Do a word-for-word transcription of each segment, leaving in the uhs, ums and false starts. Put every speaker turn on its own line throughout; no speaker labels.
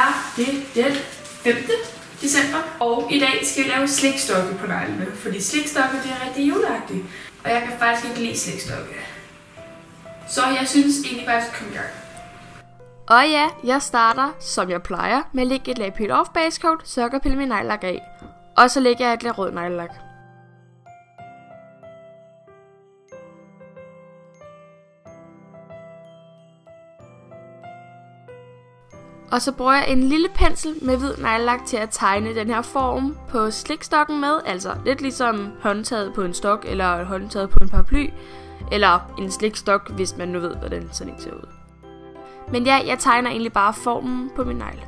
er det den femte december, og i dag skal vi lave slikstokke på neglene, fordi slikstokke det er rigtig juleagtigt, og jeg kan faktisk ikke lide slikstokke. Så jeg synes egentlig bare, at vi skal komme i gang.
Og ja, jeg starter, som jeg plejer, med at lægge et lag peel off base coat, så jeg kan pille min neglelak af. Og så lægger jeg et lag rød neglelak. Og så bruger jeg en lille pensel med hvid neglelak til at tegne den her form på slikstokken med. Altså lidt ligesom håndtaget på en stok, eller håndtaget på en paraply. Eller en slikstok, hvis man nu ved, hvordan sådan en ser ud. Men ja, jeg tegner egentlig bare formen på min negle.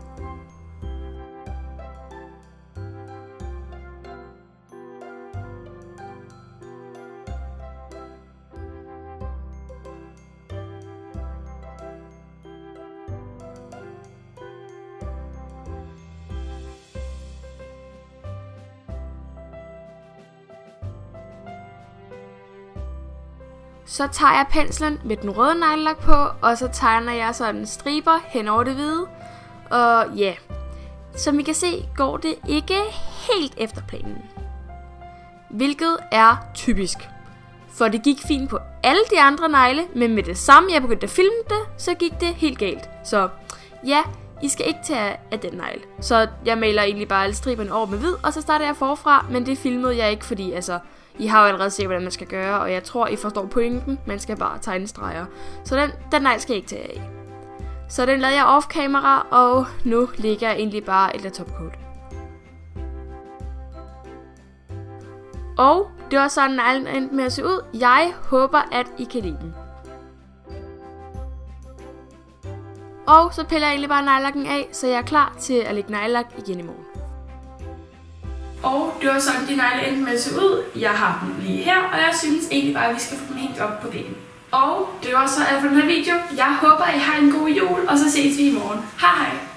Så tager jeg penslen med den røde neglelak på, og så tegner jeg sådan striber hen over det hvide. Og ja, yeah. Som I kan se, går det ikke helt efter planen. Hvilket er typisk. For det gik fint på alle de andre negle, men med det samme jeg begyndte at filme det, så gik det helt galt. Så ja, I skal ikke tage af den negle. Så jeg maler egentlig bare alle striberne over med hvid, og så starter jeg forfra, men det filmede jeg ikke, fordi altså... I har jo allerede set, hvordan man skal gøre, og jeg tror, I forstår pointen. Man skal bare tegne streger. Så den, den negl skal jeg ikke tage af. Så den lavede jeg off-camera, og nu lægger jeg egentlig bare et lag topcoat. Og det var sådan, neglen endte med at se ud. Jeg håber, at I kan lide den. Og så piller jeg egentlig bare neglelakken af, så jeg er klar til at lægge neglelak igen i morgen.
Og det var sådan, de negle endte med at se ud. Jeg har dem lige her, og jeg synes egentlig bare, at vi skal få dem hængt op på væggen. Og det var så alt for den her video. Jeg håber, I har en god jul, og så ses vi i morgen. Hej hej!